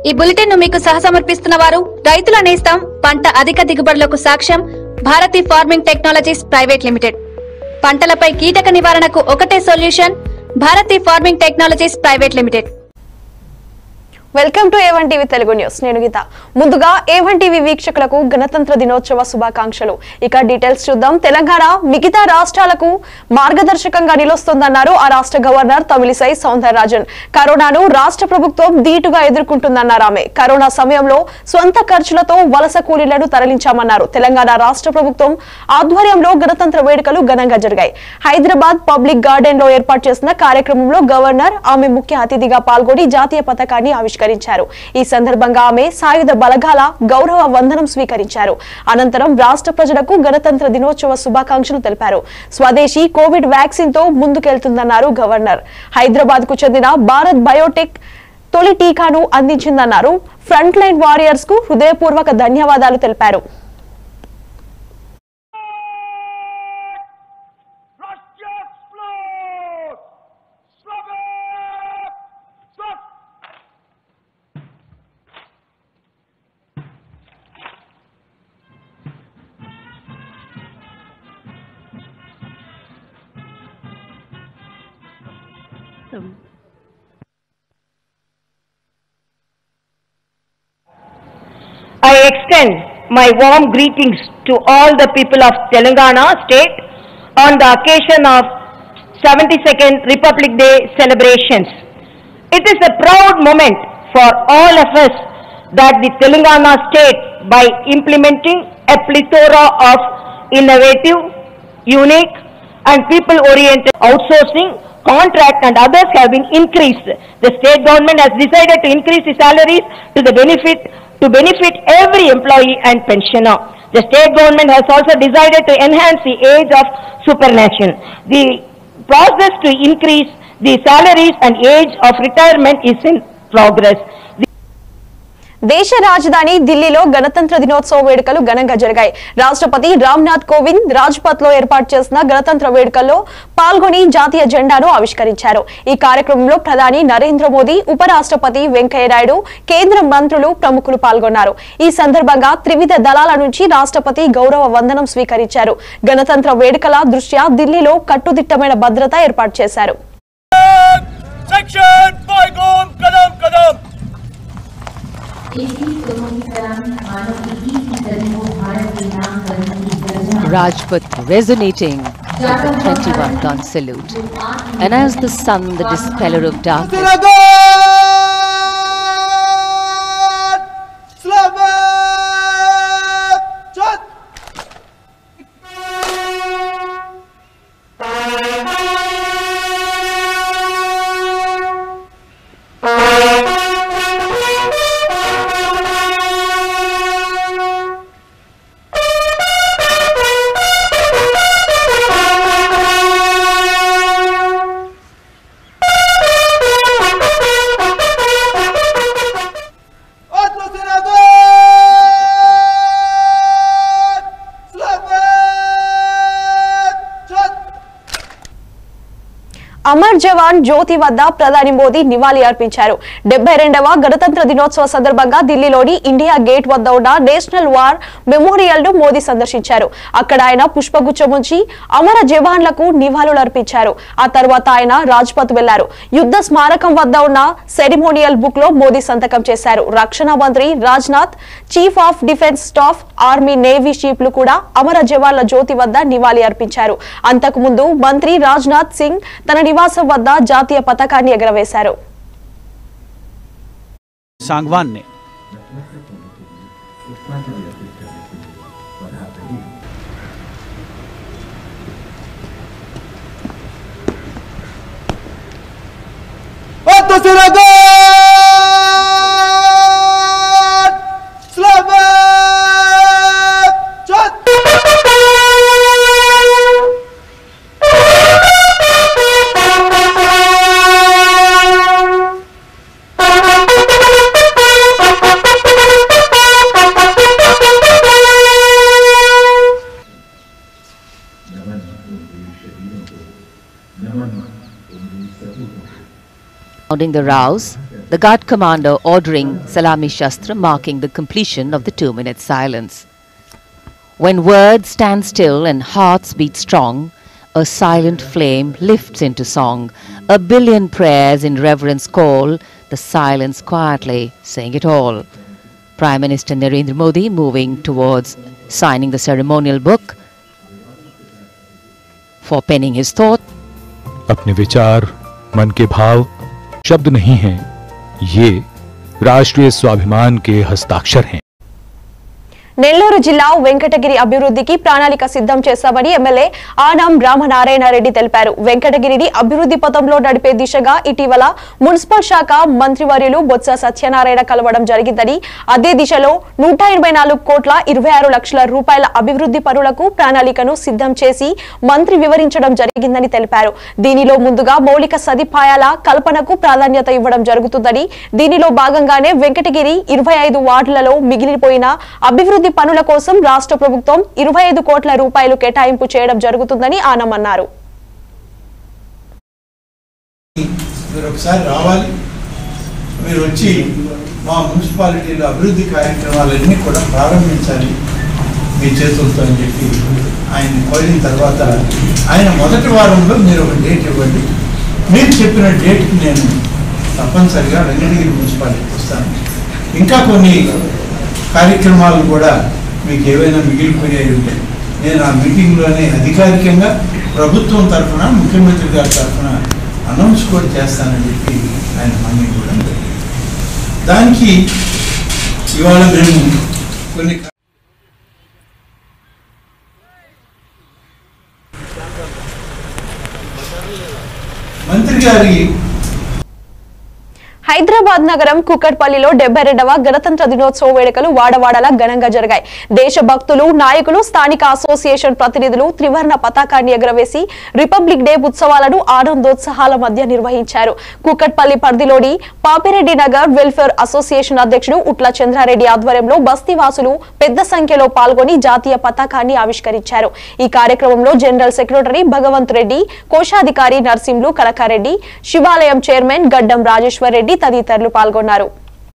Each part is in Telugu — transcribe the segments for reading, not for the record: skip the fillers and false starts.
ఈ బులెటిన్ ను మీకు సహసమర్పిస్తున్న వారు రైతుల నేస్తం పంట అధిక దిగుబడులకు సాక్ష్యం Bharati farming technologies private limited. పంటలపై కీటక నివారణకు ఒకటే solution Bharati farming technologies private limited. Welcome to A1 TV Telugu news. నేను గీత. ముందుగా A1 టీవీ వీక్షకులకు గణతంత్ర దినోత్సవ శుభాకాంక్షలు. ఇక డీటెయిల్స్ చూద్దాం. తెలంగాణ మిగతా రాష్ట్రాలకు మార్గదర్శకంగా నిలుస్తుందన్నారు ఆ రాష్ట్ర గవర్నర్ తమిళిసై సౌందరరాజన్. కరోనాను రాష్ట్ర ప్రభుత్వం ధీటుగా ఎదుర్కొంటుందన్నారు ఆమె. కరోనా సమయంలో స్వంత ఖర్చులతో వలస కూలీలను తరలించామన్నారు. తెలంగాణ రాష్ట్ర ప్రభుత్వం ఆధ్వర్యంలో గణతంత్ర వేడుకలు ఘనంగా జరిగాయి. హైదరాబాద్ పబ్లిక్ గార్డెన్ లో ఏర్పాటు చేసిన కార్యక్రమంలో గవర్నర్ ఆమె ముఖ్య అతిథిగా పాల్గొని జాతీయ పతాకాన్ని ఆవిష్కరించారు. ఈ సందర్భంగా ఆమె సాయుధ బలగాల గౌరవ వందనం స్వీకరించారు. అనంతరం రాష్ట్ర ప్రజలకు గణతంత్ర దినోత్సవ శుభాకాంక్షలు తెలిపారు. స్వదేశీ కోవిడ్ వ్యాక్సిన్ తో ముందుకెళ్తుందన్నారు గవర్నర్. హైదరాబాద్ కు చెందిన భారత్ బయోటెక్ తొలి టీకాను అందించిందన్నారు. ఫ్రంట్ లైన్ వారియర్స్ కు హృదయపూర్వక ధన్యవాదాలు తెలిపారు. I extend my warm greetings to all the people of Telangana state on the occasion of 72nd Republic Day celebrations. It is a proud moment for all of us that the Telangana state, by implementing a plethora of innovative, unique and people-oriented outsourcing, contract and others have been increased. The state government has decided to increase the salaries to benefit every employee and pensioner. The state government has also decided to enhance the age of superannuation. The process to increase the salaries and age of retirement is in progress. దేశ రాజధాని ఢిల్లీలో గణతంత్ర దినోత్సవ వేడుకలు ఘనంగా జరిగాయి. రాష్ట్రపతి రామ్నాథ్ కోవింద్ రాజ్పథ్ లో ఏర్పాటు చేసిన గణతంత్ర వేడుకల్లో పాల్గొని జాతీయ జెండాను ఆవిష్కరించారు. ఈ కార్యక్రమంలో ప్రధాని నరేంద్ర మోదీ, ఉపరాష్ట్రపతి వెంకయ్యనాయుడు, కేంద్ర మంత్రులు, ప్రముఖులు పాల్గొన్నారు. ఈ సందర్భంగా త్రివిధ దళాల నుంచి రాష్ట్రపతి గౌరవ వందనం స్వీకరించారు. గణతంత్ర వేడుకల దృష్ట్యా ఢిల్లీలో కట్టుదిట్టమైన భద్రత ఏర్పాటు చేశారు. Rajpath resonating with the 21-gun salute, and as the sun, the dispeller of darkness, Amar జవాన్ జ్యోతి వద్ద ప్రధాని మోదీ నివాళి అర్పించారు. 72వ గణతంత్ర దినోత్సవ సందర్భంగా ఢిల్లీలోని ఇండియా గేట్ వద్ద ఉన్న నేషనల్ వార్ మెమోరియల్ ను మోదీ సందర్శించారు. అక్కడ ఆయన పుష్పగుచ్చం ఉంచి అమర జవాన్లకు నివాళులు అర్పించారు. ఆ తర్వాత ఆయన రాజ్పథ్ వెళ్లారు. యుద్ధ స్మారకం వద్ద ఉన్న సెరిమోనియల్ బుక్ లో మోదీ సంతకం చేశారు. రక్షణ మంత్రి Rajnath, chief of defence staff, army, navy చీఫ్లు కూడా అమర జవాన్ల జ్యోతి వద్ద నివాళి అర్పించారు. అంతకుముందు మంత్రి రాజ్నాథ్ సింగ్ తన నివాసం వద్ద జాతీయ పతాకాన్ని ఎగరవేశారు. सांगवान ने sounding the rouse the guard commander ordering Salami Shastra, marking the completion of the 2-minute silence. When words stand still and hearts beat strong, a silent flame lifts into song. A billion prayers in reverence call, the silence quietly saying it all. Prime Minister Narendra Modi moving towards signing the ceremonial book for penning his thought. अपने विचार, मन के भाव शब्द नहीं हैं, ये राष्ट्रीय स्वाभिमान के हस्ताक्षर हैं। నెల్లూరు జిల్లా వెంకటగిరి అభివృద్ధికి ప్రణాళిక సిద్ధం చేశామని ఎమ్మెల్యే ఆనం రామనారాయణరెడ్డి తెలిపారు. వెంకటగిరిని అభివృద్ధి పథంలో నడిపే దిశగా ఇటీవల మున్సిపల్ శాఖ మంత్రివర్యులు బొత్స సత్యనారాయణ కలవడం జరిగిందని, అదే దిశలో 184 కోట్ల 26 లక్షల రూపాయల అభివృద్ధి పనులకు ప్రణాళికను సిద్ధం చేసి మంత్రి వివరించడం జరిగిందని తెలిపారు. దీనిలో ముందుగా మౌలిక సదుపాయాల కల్పనకు ప్రాధాన్యత ఇవ్వడం జరుగుతుందని, దీనిలో భాగంగానే వెంకటగిరి 25 వార్డులలో మిగిలిపోయిన అభివృద్ధి పనుల కోసం రాష్ట్ర ప్రభుత్వం 25 కోట్ల రూపాయలు కేటాయింపు చేయడం జరుగుతుందని ఆనం అన్నారు. మీరు ఒకసారి రావాలి, మీరు వచ్చి మా మున్సిపాలిటీలో అభివృద్ధి కార్యక్రమాలన్నీ కూడా ప్రారంభించాలి మీ చేతులతో అని చెప్పి ఆయన కోరిన తర్వాత ఆయన మొదటి వారంలో మీరు ఒక డేట్ ఇవ్వండి. మీరు చెప్పిన డేట్కి నేను తప్పనిసరిగా వెంకటగిరి మున్సిపాలిటీకి వస్తాను. ఇంకా కొన్ని కార్యక్రమాలు కూడా మీకు ఏవైనా మిగిలిపోయాయి ఉంటే నేను ఆ మీటింగ్లోనే అధికారికంగా ప్రభుత్వం తరఫున ముఖ్యమంత్రి గారి తరఫున అనౌన్స్ కూడా చేస్తానని చెప్పి ఆయన హామీ కూడా దానికి ఇవాళ మేము కొన్ని మంత్రి గారి హైదరాబాద్ నగరం కుక్కట్పల్లిలో 72వ గణతంత్ర దినోత్సవ వేడుకలు వాడవాడలా ఘనంగా జరిగాయి. దేశభక్తులు, నాయకులు, స్థానిక అసోసియేషన్ ప్రతినిధులు త్రివర్ణ పతాకాన్ని ఎగురవేసి రిపబ్లిక్ డే ఉత్సవాలను ఆనందోత్సాహాల మధ్య నిర్వహించారు. కుక్కట్పల్లి పరిధిలోని పాపిరెడ్డి నగర్ వెల్ఫేర్ అసోసియేషన్ అధ్యక్షుడు ఉట్ల చంద్రారెడ్డి ఆధ్వర్యంలో బస్తీవాసులు పెద్ద సంఖ్యలో పాల్గొని జాతీయ పతాకాన్ని ఆవిష్కరించారు. ఈ కార్యక్రమంలో జనరల్ సెక్రటరీ భగవంత్ రెడ్డి, కోశాధికారి నర్సింలు కనకారెడ్డి, శివాలయం చైర్మన్ గడ్డం రాజేశ్వర్ రెడ్డి తదితరులు పాల్గొన్నారు.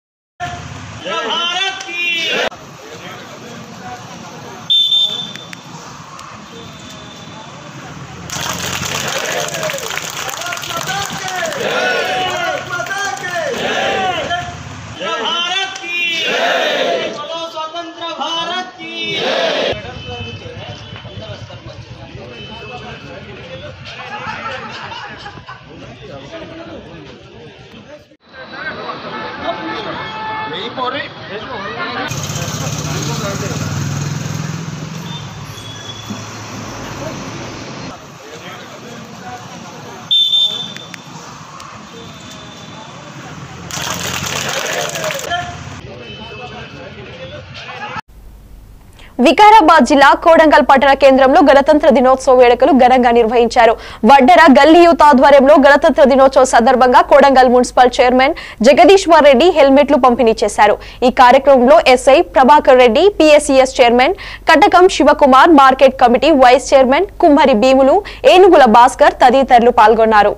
వికారాబాద్ జిల్లా కోడంగల్ పట్టణ కేంద్రంలో గణతంత్ర దినోత్సవ వేడుకలు ఘనంగా నిర్వహించారు. వడ్డెర గల్లీ యూత్ ఆధ్వర్యంలో గణతంత్ర దినోత్సవ సందర్భంగా కోడంగల్ మున్సిపల్ చైర్మన్ జగదీశ్వర్ రెడ్డి హెల్మెట్లు పంపిణీ చేశారు. ఈ కార్యక్రమంలో SI Prabhakar Reddy, PSCS chairman Katakam Sivakumar, market committee vice chairman Kummari Bheemulu, ఏనుగుల భాస్కర్ తదితరులు పాల్గొన్నారు.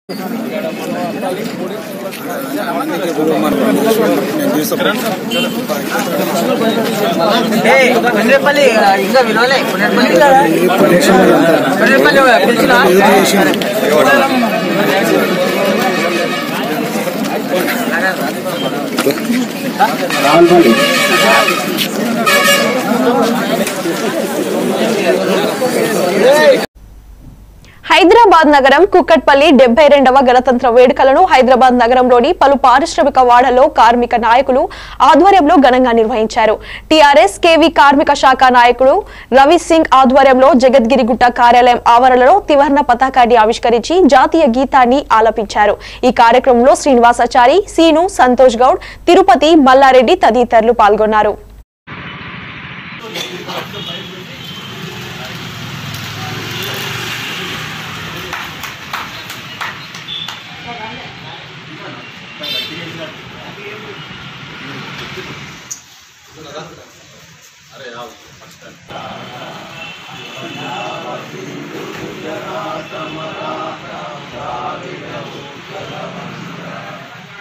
హైదరాబాద్ నగరం కుక్కట్పల్లి 72వ గణతంత్ర వేడుకలను హైదరాబాద్ నగరంలోని పలు పారిశ్రామిక వాడల్లో కార్మిక నాయకులు ఆధ్వర్యంలో ఘనంగా నిర్వహించారు. టీఆర్ఎస్ కేవీ కార్మిక శాఖ నాయకుడు రవి సింగ్ ఆధ్వర్యంలో జగద్గిరిగుట్ట కార్యాలయం ఆవరణలో త్రివర్ణ పతాకాన్ని ఆవిష్కరించి జాతీయ గీతాన్ని ఆలపించారు. ఈ కార్యక్రమంలో శ్రీనివాసాచారి, సీను, సంతోష్ గౌడ్, తిరుపతి, మల్లారెడ్డి తదితరులు పాల్గొన్నారు.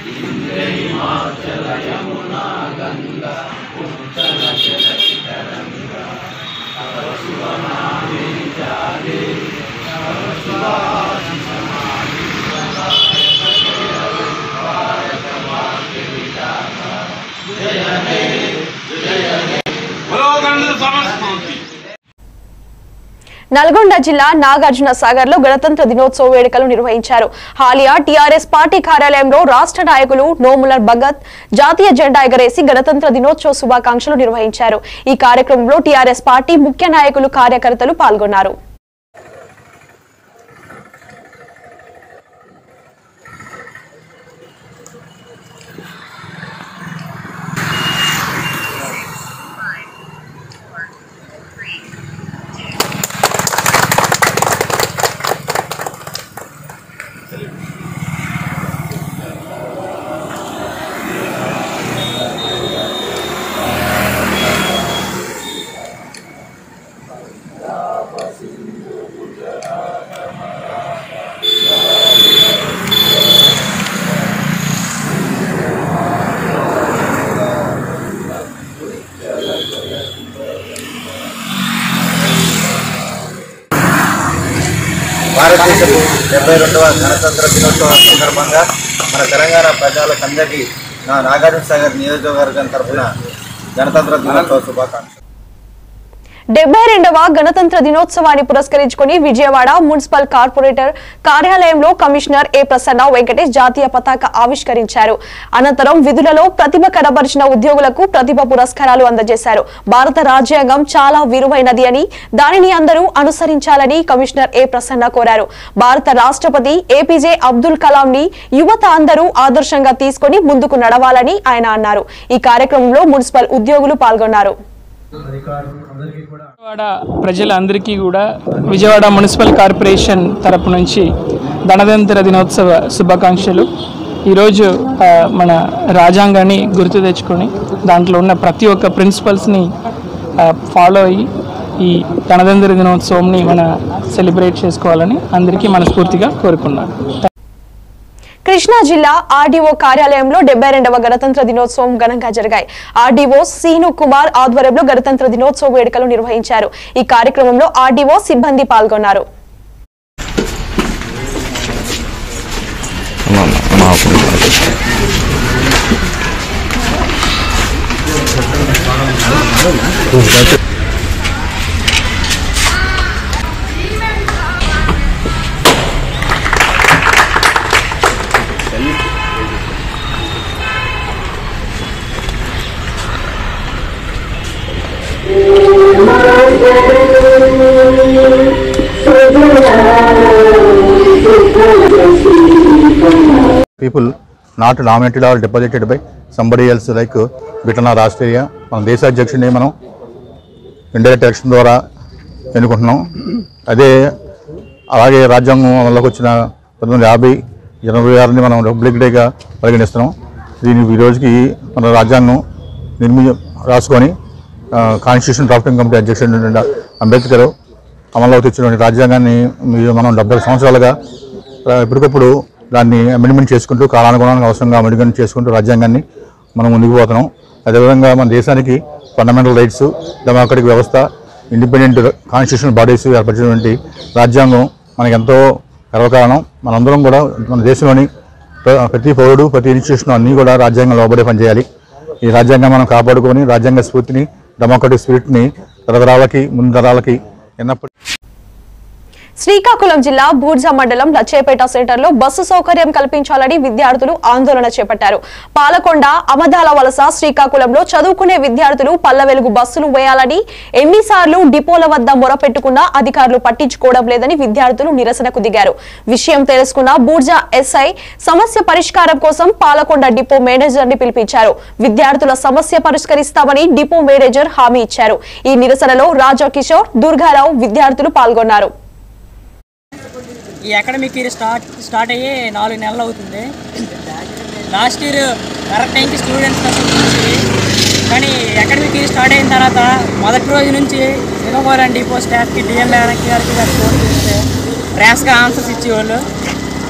నల్గొండ జిల్లా నాగార్జున సాగర్ లో గణతంత్ర దినోత్సవ వేడుకలు నిర్వహించారు. హాలియా టీఆర్ఎస్ పార్టీ కార్యాలయంలో రాష్ట్ర నాయకులు నోముల భగత్ జాతీయ జెండా ఎగరేసి గణతంత్ర దినోత్సవ శుభాకాంక్షలు నిర్వహించారు. ఈ కార్యక్రమంలో టీఆర్ఎస్ పార్టీ ముఖ్య నాయకులు కార్యకర్తలు పాల్గొన్నారు. భారతదేశపు 72వ గణతంత్ర దినోత్సవం సందర్భంగా మన తెలంగాణ ప్రజలకందరికీ నా నాగార్జున సాగర్ నియోజకవర్గం తరఫున గణతంత్ర దినోత్సవ శుభాకాంక్షలు. 72వ గణతంత్ర దినోత్సవాన్ని పురస్కరించుకుని విజయవాడ మున్సిపల్ కార్పొరేటర్ కార్యాలయంలో కమిషనర్ ఏ ప్రసన్న వెంకటేష్ జాతీయ పతాక ఆవిష్కరించారు. అనంతరం విధులలో ప్రతిభ కనబరిచిన ఉద్యోగులకు ప్రతిభ పురస్కారాలు అందజేశారు. భారత రాజ్యాంగం చాలా విలువైనది అని దానిని అందరూ అనుసరించాలని కమిషనర్ ఏ ప్రసన్న కోరారు. భారత రాష్ట్రపతి ఏపీజే అబ్దుల్ కలాం ని యువత అందరూ ఆదర్శంగా తీసుకుని ముందుకు నడవాలని ఆయన అన్నారు. ఈ కార్యక్రమంలో మున్సిపల్ ఉద్యోగులు పాల్గొన్నారు. విజయవాడ ప్రజలందరికీ కూడా విజయవాడ మున్సిపల్ కార్పొరేషన్ తరపు నుంచి గణతంత్ర దినోత్సవ శుభాకాంక్షలు. ఈరోజు మన రాజ్యాంగాన్ని గుర్తు తెచ్చుకొని దాంట్లో ఉన్న ప్రతి ఒక్క ప్రిన్సిపల్స్ని ఫాలో అయ్యి ఈ గణతంత్ర దినోత్సవంని మన సెలబ్రేట్ చేసుకోవాలని అందరికీ మనస్ఫూర్తిగా కోరుకున్నాను. కృష్ణా జిల్లా ఆర్డీఓ కార్యాలయంలో 72వ గణతంత్ర దినోత్సవం ఘనంగా జరిగాయి. ఆర్డీఓ సీను కుమార్ ఆధ్వర్యంలో గణతంత్ర దినోత్సవ వేడుకలు నిర్వహించారు. ఈ కార్యక్రమంలో ఆర్డీఓ సిబ్బంది పాల్గొన్నారు. People not nominated or deposited by somebody else like Bitana Rashtriya మన దేశ అధ్యక్షుడిని మనం ఇండైరెక్ట్ ఎలక్షన్ ద్వారా ఎన్నుకుంటున్నాం. అదే అలాగే రాజ్యాంగం అమల్లోకి వచ్చిన 1950 జనవరి 6ని మనం రిపబ్లిక్ డేగా పరిగణిస్తున్నాం. దీని ఈ రోజుకి మన రాజ్యాంగం రాసుకొని కాన్స్టిట్యూషన్ డ్రాఫ్టింగ్ కమిటీ అధ్యక్షుడు అంబేద్కర్ అమల్లోకి తెచ్చినటువంటి రాజ్యాంగాన్ని మనం 70 సంవత్సరాలుగా ఎప్పటికప్పుడు దాన్ని అమెండ్మెంట్ చేసుకుంటూ కాలానుగుణంగా అవసరంగా అమెండ్మెంట్ చేసుకుంటూ రాజ్యాంగాన్ని మనం ముందుకు పోతున్నాం. అదేవిధంగా మన దేశానికి ఫండమెంటల్ రైట్స్, డెమోక్రటిక్ వ్యవస్థ, ఇండిపెండెంట్ కాన్స్టిట్యూషనల్ బాడీస్ ఏర్పరిచినటువంటి రాజ్యాంగం మనకు ఎంతో గర్వకారణం. మనందరం కూడా మన దేశంలోని ప్రతి పౌరుడు, ప్రతి ఇన్స్టిట్యూషన్ అన్నీ కూడా రాజ్యాంగం లోబడే పనిచేయాలి. ఈ రాజ్యాంగం మనం కాపాడుకొని రాజ్యాంగ స్ఫూర్తిని, డెమోక్రటిక్ స్పిరిట్ని తరతరాలకి ముందు తరాలకి ఎన్నప్పటికీ. శ్రీకాకుళం జిల్లా బూర్జా మండలం లచ్చేపేట సెంటర్లో బస్సు సౌకర్యం కల్పించాలని విద్యార్థులు ఆందోళన చేపట్టారు. పాలకొండ, అమదాల వలస, శ్రీకాకుళంలో చదువుకునే విద్యార్థులు పల్లెవెలుగు బస్సులు వేయాలని ఎన్నిసార్లు డిపోల వద్ద మొరపెట్టుకున్నా అధికారులు పట్టించుకోవడం లేదని విద్యార్థులు నిరసనకు దిగారు. విషయం తెలుసుకున్న బూర్జా ఎస్ఐ సమస్య పరిష్కారం కోసం పాలకొండ డిపో మేనేజర్ ని పిలిపించారు. విద్యార్థుల సమస్య పరిష్కరిస్తామని డిపో మేనేజర్ హామీ ఇచ్చారు. ఈ నిరసనలో రాజా కిషోర్, దుర్గారావు విద్యార్థులు పాల్గొన్నారు. ఈ అకాడమిక్ ఇయర్ స్టార్ట్ అయ్యి 4 నెలలు అవుతుంది. లాస్ట్ ఇయర్ కరెక్ట్ టైంకి స్టూడెంట్స్ వచ్చి, కానీ అకాడమిక్ ఇయర్ స్టార్ట్ అయిన తర్వాత మొదటి రోజు నుంచి శ్రీకాకుళం డిపో స్టాఫ్కి, డిఎం గారికి ఫోన్ చేస్తే ర్యాష్గా ఆన్సర్స్ ఇచ్చేవాళ్ళు.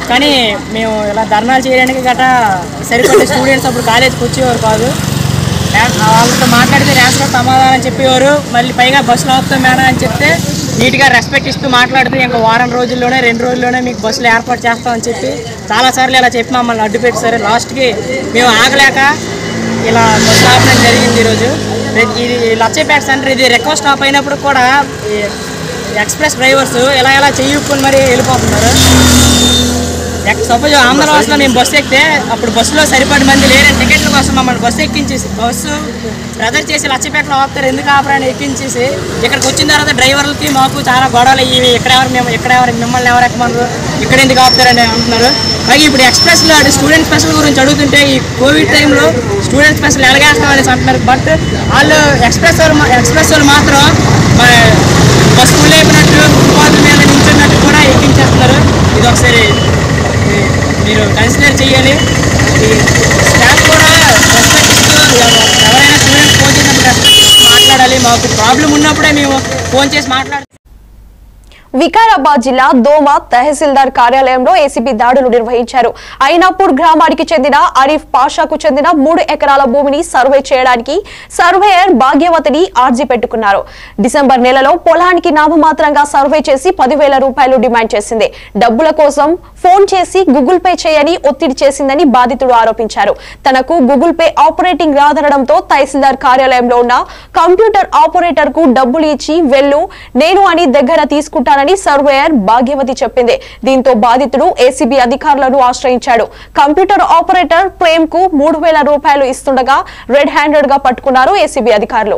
కానీ మేము ఇలా ధర్నాలు చేయడానికి గట్రా సరిపడే స్టూడెంట్స్ అప్పుడు కాలేజ్కి వచ్చేవారు కాదు. వాళ్ళతో మాట్లాడితే ర్యాష్గా సమాధానం చెప్పేవారు. మళ్ళీ పైగా బస్సులో వస్తాం మేడం అని చెప్తే నీట్గా రెస్పెక్ట్ ఇస్తూ మాట్లాడుతూ ఇంకా వారం రోజుల్లోనే 2 రోజుల్లోనే మీకు బస్సులు ఏర్పాటు చేస్తామని చెప్పి చాలాసార్లు ఇలా చెప్పి మమ్మల్ని అడ్డు పెట్టారు. లాస్ట్కి మేము ఆగలేక ఇలా బస్సు ఆపడం జరిగింది. ఈరోజు ఇది లచ్చపేట సెంటర్ ఇది రిక్వెస్ట్ స్టాప్ అయినప్పుడు కూడా ఎక్స్ప్రెస్ డ్రైవర్స్ ఎలా చెయ్యుకొని మరి వెళ్ళిపోతున్నారు. సపోజ్ ఆంధ్రవాసులో మేము బస్సు ఎక్కితే అప్పుడు బస్సులో సరిపడి మంది లేరని టికెట్ల కోసం మమ్మల్ని బస్సు ఎక్కించేసి బస్సు బ్రదర్ చేసి లచ్చపేటలో ఆపుతారు ఎందుకు ఆపరాని ఎక్కించేసి ఇక్కడికి వచ్చిన తర్వాత డ్రైవర్లకి మాకు చాలా గొడవలు అయ్యి ఎక్కడెవరు మిమ్మల్ని ఎవరు ఎక్కమన్నారు ఇక్కడ ఎందుకు ఆపుతారని అంటున్నారు. అలాగే ఇప్పుడు ఎక్స్ప్రెస్లో స్టూడెంట్ స్పెషల్ గురించి అడుగుతుంటే ఈ కోవిడ్ టైంలో స్టూడెంట్ స్పెషల్ ఎలాగేస్తామనేసి అంటున్నారు. బట్ వాళ్ళు ఎక్స్ప్రెస్ వాళ్ళు మాత్రం బస్సు ఫుల్ అయిపోయినట్టు ఫుట్పాత్ మీద నించున్నట్టు కూడా ఎక్కించేస్తున్నారు. ఇది ఒకసారి మీరు కన్సిడర్ చేయాలి. స్టాఫ్ కూడా రెస్పెక్ట్ ఇస్తూ ఎవరైనా స్టూడెంట్స్ ఫోన్ చేసినప్పుడు రెస్పెక్ట్ ఇస్తూ మాట్లాడాలి. మాకు ప్రాబ్లం ఉన్నప్పుడే మేము ఫోన్ చేసి మాట్లాడాలి. వికారాబాద్ జిల్లా దోమ తహసీల్దార్ కార్యాలయంలో ఏసీబీ దాడులు నిర్వహించారు. ఐనాపూర్ గ్రామానికి చెందిన అరీఫ్ పాషాకు చెందిన 3 ఎకరాల భూమిని సర్వే చేయడానికి సర్వేయర్ భాగ్యవతిని ఆర్జీ పెట్టుకున్నారు. డిసెంబర్ నెలలో పొలానికి నామమాత్రంగా సర్వే చేసి 10,000 రూపాయలు డిమాండ్ చేసింది. డబ్బుల కోసం ఫోన్ చేసి గూగుల్ పే చేయని ఒత్తిడి చేసిందని బాధితుడు ఆరోపించారు. తనకు గూగుల్ పే ఆపరేటింగ్ రాదనడంతో తహసీల్దార్ కార్యాలయంలో ఉన్న కంప్యూటర్ ఆపరేటర్ కు డబ్బులు ఇచ్చి వెళ్ళు నేను అని దగ్గర తీసుకుంటానని సర్వేయర్ భాగ్యవతి చెప్పింది. దీంతో బాధితుడు ఏసీబీ అధికారులను ఆశ్రయించాడు. కంప్యూటర్ ఆపరేటర్ ప్రేమ్ కు 3,000 రూపాయలు ఇస్తుండగా రెడ్ హ్యాండెడ్ గా పట్టుకున్నారు ఏసీబీ అధికారులు.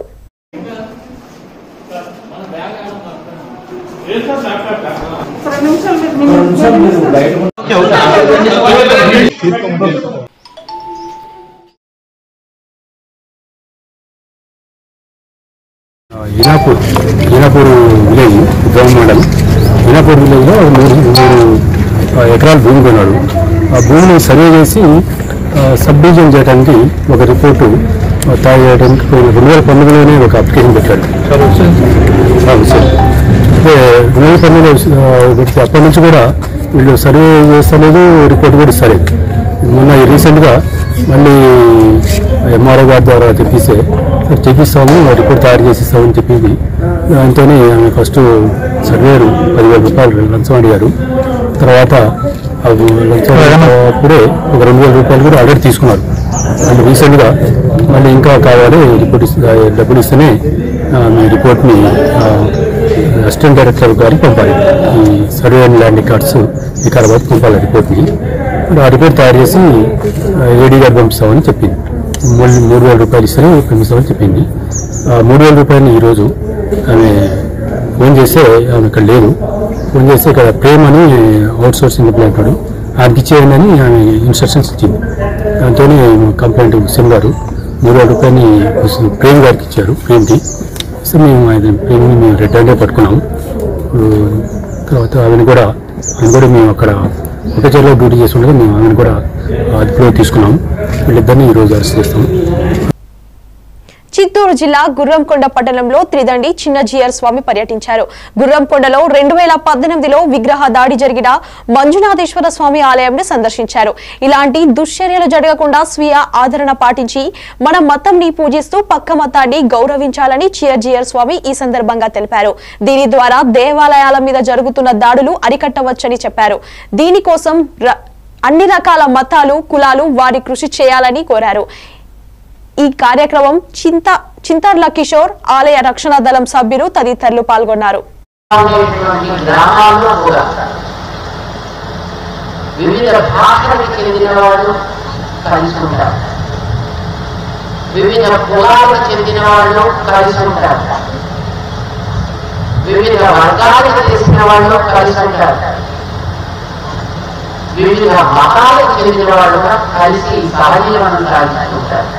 ఈనాపూర్ విలేజ్ గ్రామ మండలం ఈనాపూర్ విలేజ్లో 3 ఎకరాల భూమి కొన్నాడు. ఆ భూమిని సర్వే చేసి సబ్ డివిజన్ చేయడానికి ఒక రిపోర్టు తయారు చేయడానికి 2019లోనే ఒక అప్లికేషన్ పెట్టాడు. అంటే 2019లో పెడితే అప్పటి నుంచి కూడా వీళ్ళు సర్వే చేస్తలేదు, రిపోర్ట్ కూడా ఇస్తలేదు. మొన్న రీసెంట్గా మళ్ళీ ఎంఆర్ఓ గారి ద్వారా తెప్పిస్తాము రిపోర్ట్ తయారు చేసిస్తామని చెప్పింది. దాంతోనే ఆమె ఫస్ట్ సర్వేరు 10,000 రూపాయలు లంచం అడిగారు. తర్వాత అప్పుడే ఒక 2,000 రూపాయలు కూడా ఆల్రెడీ తీసుకున్నారు. అండ్ రీసెంట్గా మళ్ళీ ఇంకా కావాలి రిపోర్ట్ డబ్బులు ఇస్తేనే మీ రిపోర్ట్ని అసిస్టెంట్ డైరెక్టర్ గారికి పంపాలి. ఈ survey and land records Vikarabad పంపాలి రిపోర్ట్ని. ఆ రిపోర్ట్ తయారు చేసి ఏడీ గారు పంపిస్తామని చెప్పింది. 3,000 రూపాయలు ఇస్తేనే పంపిస్తామని చెప్పింది. 3,000 రూపాయలని ఈరోజు ఆమె ఫోన్ చేస్తే ఆమె ఇక్కడ లేదు. ఫోన్ చేస్తే ఇక్కడ ప్రేమ్ అని అవుట్ సోర్సింగ్ ఎంప్లాయ్ అంటాడు, ఆయనకి ఇచ్చేయండి అని ఆమె ఇన్స్ట్రక్షన్స్ ఇచ్చింది. దాంతో కంప్లైంట్ హుస్సేన్ గారు 3,000 రూపాయలని ప్రేమ్ గారికి ఇచ్చారు. ప్రేమ్కి ఇస్తే ప్రేమ్ని మేము రెడ్ హ్యాండే పట్టుకున్నాము. తర్వాత ఆమెను కూడా మేము అక్కడ ఒక చర్యలో డ్యూటీ చేస్తుండగా మేము ఆమెను కూడా అదుపులో తీసుకున్నాము. వీళ్ళిద్దరిని ఈరోజు అరెస్ట్ చేస్తాము. చిత్తూరు జిల్లా గుర్రంకొండ పట్టణంలో త్రిదండి చిన్నజీయర్ స్వామి పర్యటించారు. గుర్రంకొండలో 2018లో విగ్రహ దాడి జరిగిన మంజునాథేశ్వర స్వామి ఆలయంను సందర్శించారు. ఇలాంటి దుశ్చర్యలు జరగకుండా స్వీయ ఆదరణ పాటించి మన మతంని పూజిస్తూ పక్క మతాన్ని గౌరవించాలని చిన్నజీయర్ స్వామి ఈ సందర్భంగా తెలిపారు. దీని ద్వారా దేవాలయాల మీద జరుగుతున్న దాడులు అరికట్టవచ్చని చెప్పారు. దీనికోసం అన్ని రకాల మతాలు కులాలు వారి కృషి చేయాలని కోరారు. ఈ కార్యక్రమం చింతర్ల కిషోర్ ఆలయ రక్షణ దళం సభ్యులు తదితరులు పాల్గొన్నారు. వివిధ భాషలకు చెందిన వాళ్ళు కలిసి ఉంటారు, వివిధ కులాలకు చెందిన వాళ్ళు కలిసి ఉంటారు, వివిధ వర్గాలకు చేసిన వాళ్ళు కలిసి ఉంటారు, వివిధ మతాలకు చెందిన వాళ్ళు కూడా కలిసి సహజీవనం సాగిస్తుంటారు.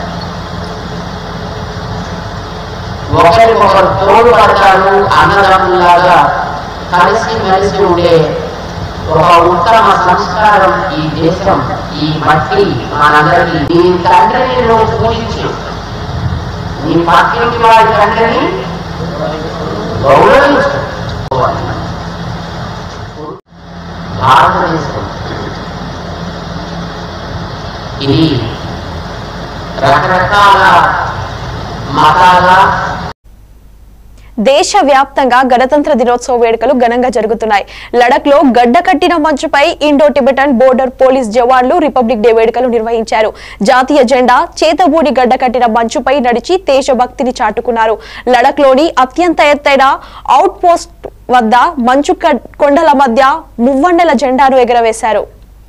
ఒకరికొకరు తోడుపడతారు, అన్నదమ్ములాగా కలిసి మెలిసి ఉండే ఒక ఉత్తమ సంస్కారం ఈ దేశం, ఈ మట్టి మనందరికీ. నీ తండ్రిని నువ్వు పూజించు, నీ పక్కింటి వారి తండ్రిని గౌరవించు. భారతదేశం ఇది రకరకాల మతాల దేశవ్యాప్తంగా గణతంత్ర దినోత్సవ వేడుకలు ఘనంగా జరుగుతున్నాయి. లడఖ్ లో గడ్డ కట్టిన మంచుపై ఇండో టిబెటన్ బోర్డర్ పోలీస్ జవాన్లు రిపబ్లిక్ డే వేడుకలు నిర్వహించారు. జాతీయ జెండా చేతబూడి గడ్డ కట్టిన మంచుపై నడిచి దేశభక్తిని చాటుకున్నారు. లడఖ్ లోని అత్యంత ఎత్తైన అవుట్ పోస్ట్ వద్ద మంచు కొండల మధ్య మువ్వన్నెల జెండాను ఎగరవేశారు.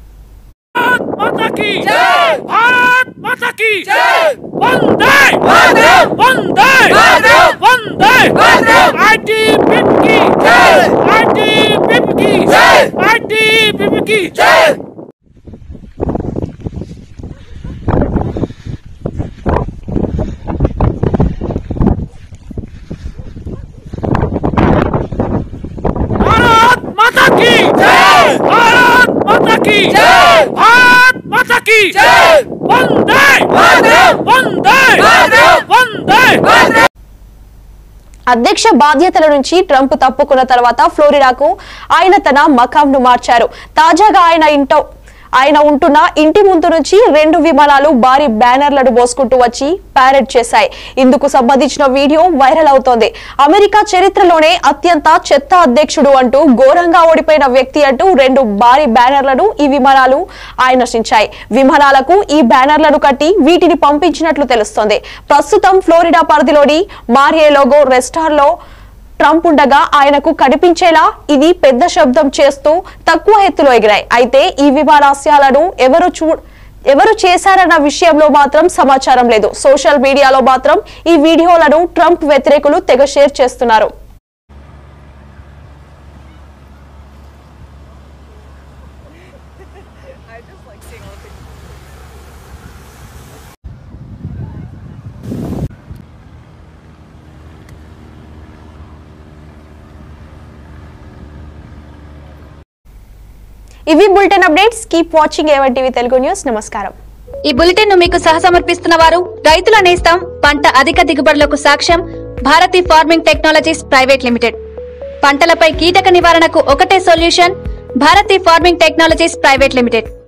అధ్యక్ష బాధ్యతల నుంచి ట్రంప్ తప్పుకున్న తర్వాత ఫ్లోరిడాకు ఆయన తన మకాంను మార్చారు. తాజాగా ఆయన ఉంటున్న ఇంటి ముందు నుంచి 2 విమానాలు భారీ బ్యానర్లను మోసుకుంటూ వచ్చి ప్యారెడ్ చేశాయి. ఇందుకు సంబంధించిన వీడియో వైరల్ అవుతోంది. అమెరికా చరిత్రలోనే అత్యంత చెత్త అధ్యక్షుడు అంటూ ఘోరంగా ఓడిపోయిన వ్యక్తి అంటూ 2 భారీ బ్యానర్లను ఈ విమానాలు ఆయన నశించాయి. విమానాలకు ఈ బ్యానర్లను కట్టి వీటిని పంపించినట్లు తెలుస్తోంది. ప్రస్తుతం ఫ్లోరిడా పరిధిలోని మార్-ఏ-లాగో రెస్టారెంట్లో ట్రంప్ ఉండగా ఆయనకు కనిపించేలా ఇది పెద్ద శబ్దం చేస్తూ తక్కువ ఎత్తులో ఎగిరాయి. అయితే ఈ విమానాశ్రయాలను ఎవరు చేశారన్న విషయంలో మాత్రం సమాచారం లేదు. సోషల్ మీడియాలో మాత్రం ఈ వీడియోలను ట్రంప్ వ్యతిరేకులు తెగ షేర్ చేస్తున్నారు. ఇవి bulletin updates. Keep watching A1 TV Telugu news. నమస్కారం. ఈ బులెటిన్ ను మీకు సహసమర్పిస్తున్న వారు రైతుల నేస్తం పంట అధిక దిగుబడులకు సాక్ష్యం Bharati farming technologies private limited. పంటలపై కీటక నివారణకు ఒకటే solution Bharati farming technologies private limited.